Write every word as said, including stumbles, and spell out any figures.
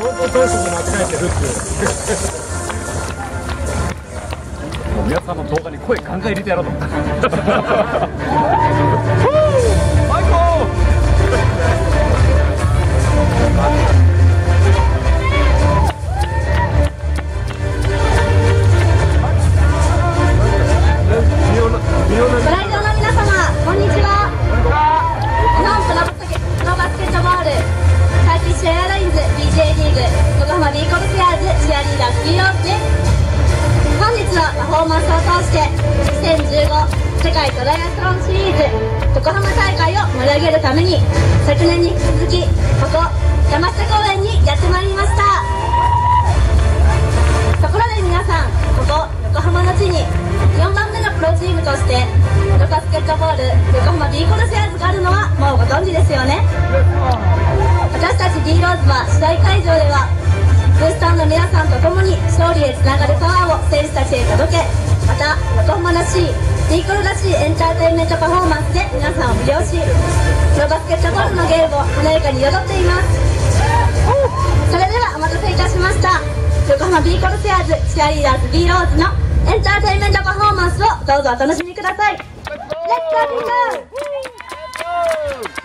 当当初と間違えてるっていうもう皆さんの動画に声ガンガン入れてやろうと思ったマイコご来場の皆様、こんにちは。日本プロバスケットボールターキッシュエアラインズ ビージェー リーグ横浜ビーコルセアーズチアリーダースピーローズです。本日のパフォーマンスを通してにせんじゅうご世界トライアスロンシリーズ横浜大会を盛り上げるために昨年に引き続きここ山下公園にやってまいりました。ところで皆さん、ここ横浜の地によんばんめのプロチームとしてプロバスケットボール横浜ビーコルセアーズがあるのはもうご存知ですよね。私たち D ローズは試合会場ではブースターの皆さんと共に勝利へつながるパワーを選手たちへ届け、また横浜らしい D コルらしいエンターテインメントパフォーマンスで皆さんを魅了し、プロバスケットボールのゲームを華やかに彩っています。それではお待たせいたしました。横浜ビーコルセアーズチアリーダーズ B ローズのエンターテインメントパフォーマンスをどうぞお楽しみください。レッツゴー！